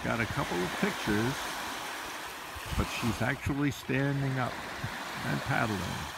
got a couple of pictures, but she's actually standing up and paddling.